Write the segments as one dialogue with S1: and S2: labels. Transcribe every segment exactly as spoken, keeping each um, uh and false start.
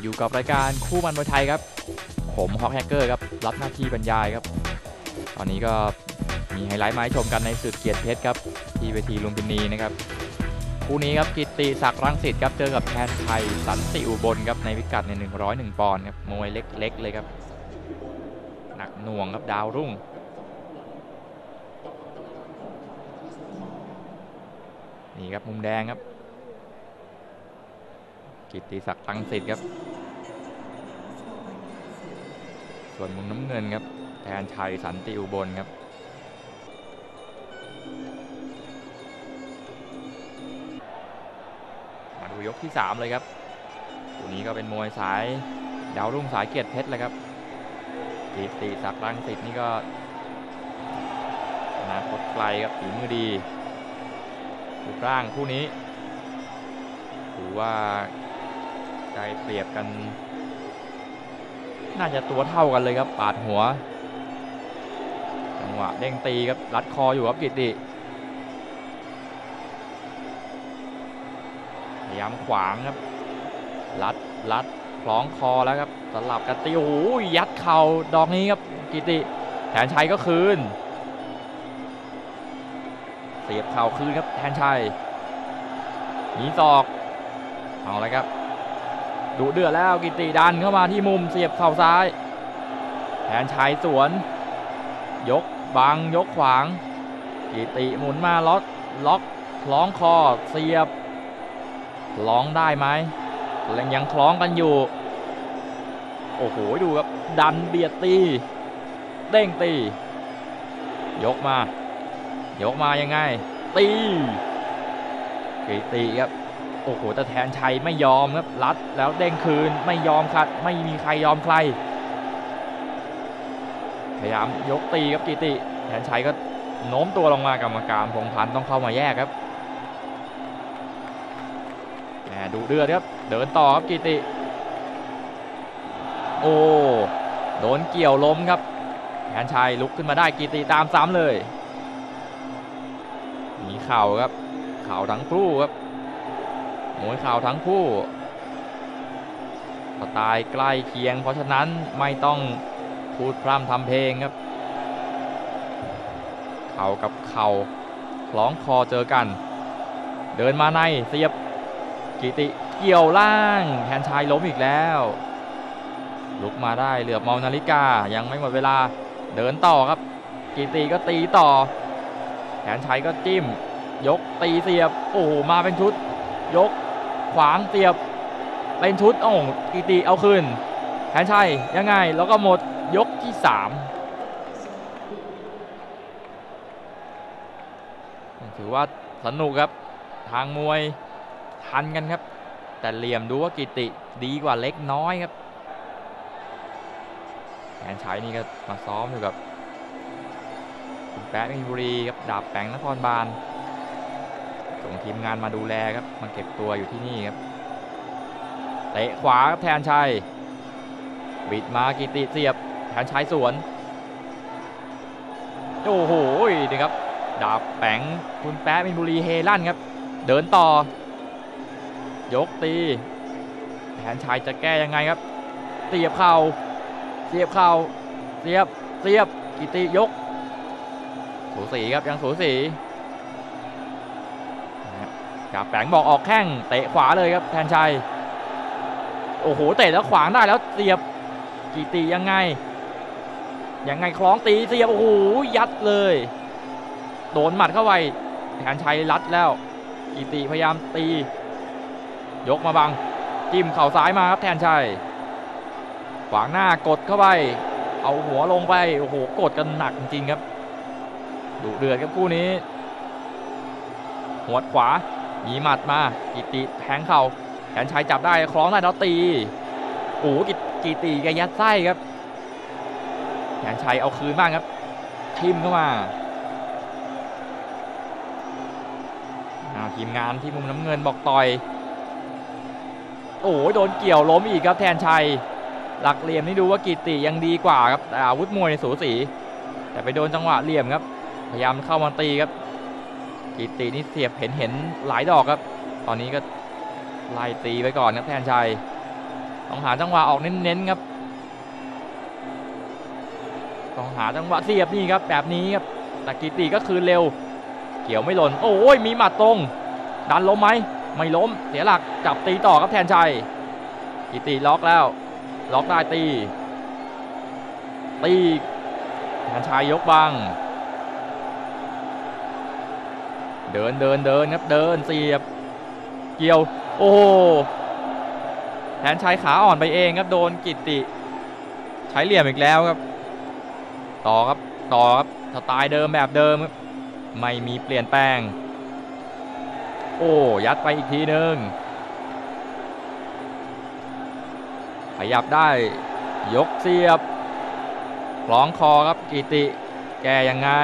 S1: อยู่กับรายการคู่มันมวยไทยครับผมฮอกแฮกเกอร์ครับรับหน้าที่บรรยายครับตอนนี้ก็มีไฮไลท์มาให้ชมกันในศึกเกียรติเพชรครับที่เวทีลุมพินีนะครับคู่นี้ครับกิตติศักดิ์รังสิตครับเจอกับแทนไทยสันติอุบลครับในพิกัดในหนึ่งร้อยเอ็ดปอนด์ครับมวยเล็กๆเลยครับหนักหน่วงครับดาวรุ่งนี่ครับมุมแดงครับกิตติศักดิ์รังสิตครับส่วนมุมน้ำเงินครับแทนชัยสันติอุบลครับมาดูยกที่สามเลยครับตัวนี้ก็เป็นมวยสายดาวรุ่งสายเกียรติเพชรเลยครับกิตติศักดิ์รังสิตนี่ก็อนาคตไกลครับฝีมือดีรูปร่างคู่นี้ถือว่าได้เปรียบกันน่าจะตัวเท่ากันเลยครับปาดหัวจังหวะเด้งตีครับรัดคออยู่ครับกิตติพยายามขวางครับรัดรัดคล้องคอแล้วครับสลับกันตีโอ้โหยัดเข่าดอกนี้ครับกิตติแทนชัยก็คืนเสียบเข่าคืนครับแทนชัยหนีศอกเอาเลยครับดุเดือดแล้วกิตติดันเข้ามาที่มุมเสียบเข่าซ้ายแทนชัยสวนยกบังยกขวางกิตติหมุนมาล็อกล็อกคล้องคอเสียบคล้องได้ไหมยังคล้องกันอยู่โอ้โหดูครับดันเบียดตีเด้งตียกมายกมายังไงตีกิตติครับโอ้โหแต่แทนชัยไม่ยอมครับรัดแล้วเด้งคืนไม่ยอมครับไม่มีใครยอมใครพยายามยกตีครับกิตติแทนชัยก็โน้มตัวลงมากรรมการพงพันธ์ต้องเข้ามาแยกครับแหมดูเดือดครับเดินต่อครับกิตติโอ้โดนเกี่ยวล้มครับแทนชัยลุกขึ้นมาได้กิตติตามซ้ำเลยมีเข่าครับเข่าทั้งคู่ครับมวยเข่าทั้งคู่สไตล์ใกล้เคียงเพราะฉะนั้นไม่ต้องพูดพร่ำทำเพลงครับเข่ากับเข่าคล้องคอเจอกันเดินมาในเสียบกิติเกี่ยวล่างแทนชัยล้มอีกแล้วลุกมาได้เหลือบมองนาฬิกายังไม่หมดเวลาเดินต่อครับกิติก็ตีต่อแทนชัยก็จิ้มยกตีเสียบโอ้โหมาเป็นชุดยกขวางเสียบเป็นชุดโอ้กิติเอาคืนแทนชัยยังไงแล้วก็หมดยกที่สามถือว่าสนุกครับทางมวยทันกันครับแต่เหลี่ยมดูว่ากิติดีกว่าเล็กน้อยครับแทนชัยนี่ก็มาซ้อมอยู่กับคุณแป๊ะมินบุรีครับดาบแปงนครบาลส่งทีมงานมาดูแลครับมาเก็บตัวอยู่ที่นี่ครับเตะขวาครับแทนชัยบิดมากิติเสียบแทนชัยสวนโอ้โหนี่ครับดาบแปงคุณแป๊ะมินบุรีเฮลั่นครับเดินต่อยกตีแทนชัยจะแก้ยังไงครับเสียบเข่าเสียบเข่าเสียบเสียบกิติยกสูสีครับยังสูสีดาบแปงบอกออกแข้งเตะขวาเลยครับแทนชัยโอ้โหเตะแล้วขวางได้แล้วเสียบกิติยังไงยังไงคล้องตีเสียบโอ้โหยัดเลยโดนหมัดเข้าไปแทนชัยรัดแล้วกิติพยายามตียกมาบังจิ้มเข่าซ้ายมาครับแทนชัยขวางหน้ากดเข้าไปเอาหัวลงไปโอ้โหกดกันหนักจริงๆครับดุเดือดครับคู่นี้หัวขวามีหมัดมากิติแทงเข่าแทนชัยจับได้คล้องได้แล้วตีโอ้กิกิติแกยัดไส้ครับแทนชัยเอาคืนบ้างครับทิมเข้ามาทีมงานที่มุมน้ำเงินบอกต่อยโอ้โดนเกี่ยวล้มอีกครับแทนชัยหลักเหลี่ยมนี่ดูว่ากิติยังดีกว่าครับแต่อาวุธมวยในสูสีแต่ไปโดนจังหวะเหลี่ยมครับพยายามเข้ามาตีครับกิตินี่เสียบเห็นเห็นหลายดอกครับตอนนี้ก็ไล่ตีไปก่อนครับแทนชัยต้องหาจังหวะออกเน้นๆครับต้องหาจังหวะเสียบนี่ครับแบบนี้ครับแต่กิติก็คืนเร็วเกี่ยวไม่หล่นโอ้ยมีหมัดตรงดันล้มไหมไม่ล้มเสียหลักจับตีต่อครับแทนชัยกิติล็อกแล้วล็อกได้ตีตีแทนชัยยกบังเดินเดินเดินครับเดินเสียบเกี่ยวโอ้แทนชัยขาอ่อนไปเองครับโดนกิติใช้เหลี่ยมอีกแล้วครับต่อครับต่อครับสไตล์เดิมแบบเดิมครับไม่มีเปลี่ยนแปลงโอ้ยัดไปอีกทีนึงขยับได้ยกเสียบคล้องคอครับกิติแกยังไง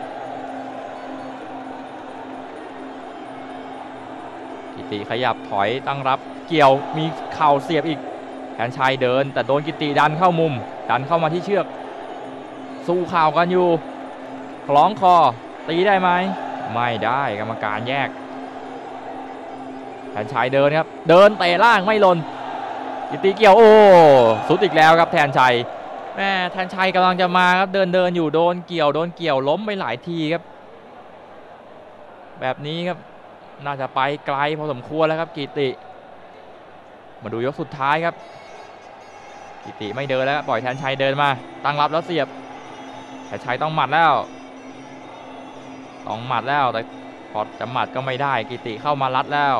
S1: กิติขยับถอยตั้งรับเกี่ยวมีเข่าเสียบอีกแทนชัยเดินแต่โดนกิติดันเข้ามุมดันเข้ามาที่เชือกสู้ข่าวกันอยู่คล้องคอตีได้ไหมไม่ได้กรรมการแยกแทนชัยเดินครับเดินเตะล่างไม่หล่นกิติเกี่ยวโอ้สุดอีกแล้วครับแทนชัยแม่แทนชัยกำลังจะมาครับเดินเดินอยู่โดนเกี่ยวโดนเกี่ยวล้มไปหลายทีครับแบบนี้ครับน่าจะไปไกลพอสมควรแล้วครับกิติมาดูยกสุดท้ายครับกิติไม่เดินแล้วปล่อยแทนชัยเดินมาตั้งรับแล้วเสียบแทนชัยต้องหมัดแล้วต้องหมัดแล้วแต่พอจะหมัดก็ไม่ได้กิติเข้ามารัดแล้ว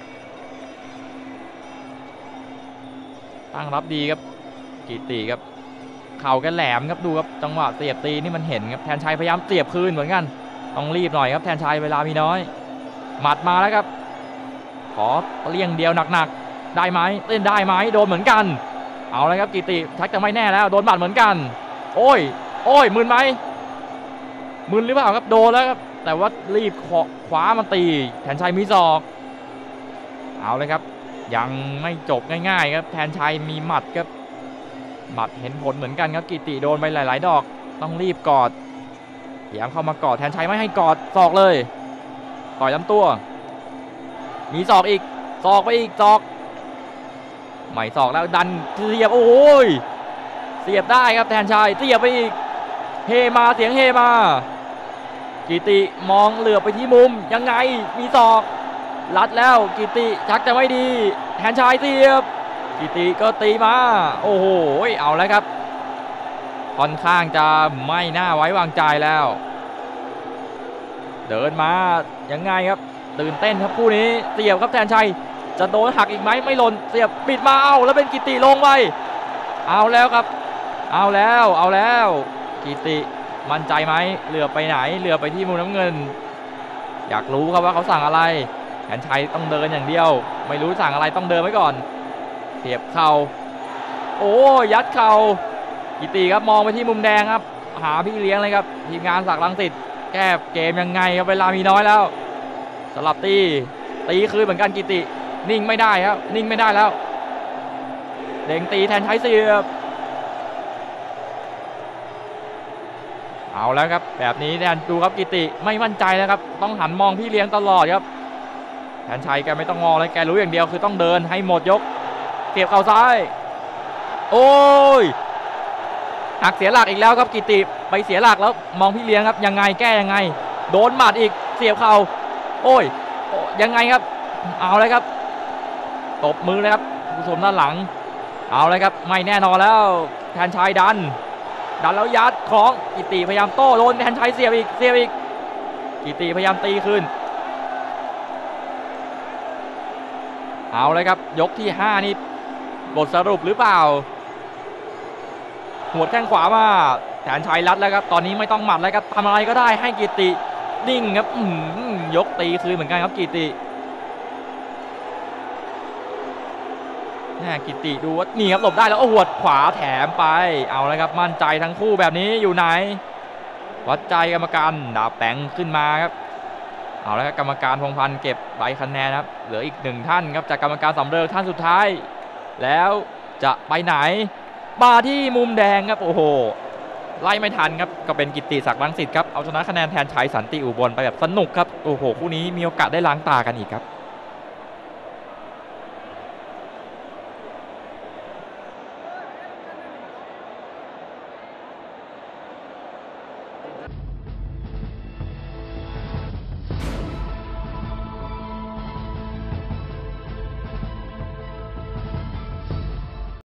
S1: ตั้งรับดีครับกิติครับเข่าแกแหลมครับดูครับจังหวะเสียบตีนี่มันเห็นครับแทนชัยพยายามเสียบคืนเหมือนกันต้องรีบหน่อยครับแทนชัยเวลามีน้อยหมัดมาแล้วครับขอเลี่ยงเดียวหนักๆได้ไหมเล่นได้ไหมโดนเหมือนกันเอาเลยครับกิติชักจะไม่แน่แล้วโดนหมัดเหมือนกันโอ้ยโอ้ยมึนไหมมึนหรือเปล่าครับโดนแล้วครับแต่ว่ารีบคว้ามาตีแทนชัยมีศอกเอาเลยครับยังไม่จบง่ายๆครับแทนชัยมีหมัดครับหมัดเห็นผลเหมือนกันครับกิติโดนไปหลายๆดอกต้องรีบกอดพยายามเข้ามากอดแทนชัยไม่ให้กอดศอกเลยต่อยลำตัวมีศอกอีกศอกไปอีกศอกใหม่ศอกแล้วดันเสียบโอ้ยเสียบได้ครับแทนชัยเสียบไปอีกเฮมาเสียงเฮมากิติมองเหลือบไปที่มุมยังไงมีศอกรัดแล้วกิติชักจะไม่ดีแทนชัยเสียบกิติก็ตีมาโอ้โหเอาแล้วครับค่อนข้างจะไม่น่าไว้วางใจแล้วเดินมายังไงครับตื่นเต้นครับคู่นี้เสียบครับแทนชัยจะโดนหักอีกไหมไม่หล่นเสียบปิดมาเอาแล้วเป็นกิติลงไปเอาแล้วครับเอาแล้วเอาแล้วกิติมั่นใจไหมเหลือไปไหนเหลือไปที่มุมน้ำเงินอยากรู้ครับว่าเขาสั่งอะไรแทนชัยต้องเดินอย่างเดียวไม่รู้สั่งอะไรต้องเดินไว้ก่อนเสียบเข่าโอ้ยัดเข่ากิติครับมองไปที่มุมแดงครับหาพี่เลี้ยงเลยครับทีมงานศักดิ์รังสิตแก้เกมยังไงครับเวลามีน้อยแล้วสลับตีตีคืนเหมือนกันกิตินิ่งไม่ได้ครับนิ่งไม่ได้แล้วเด้งตีแทนชัยเสียบเอาแล้วครับแบบนี้แทนดูครับกิติไม่มั่นใจแล้วครับต้องหันมองพี่เลี้ยงตลอดครับแทนชัยแกไม่ต้องมองเลยแกรู้อย่างเดียวคือต้องเดินให้หมดยกเสียบเข่าซ้ายโอ้ยหักเสียหลักอีกแล้วครับกิติไปเสียหลักแล้วมองพี่เลี้ยงครับยังไงแก้ยังไงโดนหมัดอีกเสียบเข่าโอ้ยยังไงครับเอาเลยครับตบมือเลยครับผู้ชมด้านหลังเอาเลยครับไม่แน่นอนแล้วแทนชัยดันดันแล้วยัดของกิติพยายามโต้โดนแทนชัยเสียบอีกเสียบอีกกิติพยายามตีขึ้นเอาเลยครับยกที่ห้านี่บทสรุปหรือเปล่าหัวแข้งขวามาแทนชัยรัดแล้วครับตอนนี้ไม่ต้องหมัดแล้วครับทำอะไรก็ได้ให้กิตินิ่งครับยกตีคืนเหมือนกันครับกิติกิติดูว่านี่ครับหลบได้แล้วหัวขวาแถมไปเอาเลยครับมั่นใจทั้งคู่แบบนี้อยู่ไหนวัดใจกรรมการดาบแปงขึ้นมาครับเอาแล้วกรรมการพงพันธ์เก็บใบคะแนนครับเหลืออีกหนึ่งท่านครับจากกรรมการสำเร็จท่านสุดท้ายแล้วจะไปไหนมาที่มุมแดงครับโอ้โหไล่ไม่ทันครับก็เป็นกิติศักดิ์รังสิตครับเอาชนะคะแนนแทนชัยสันติอุบลไปแบบสนุกครับโอ้โหคู่นี้มีโอกาสได้ล้างตากันอีกครับ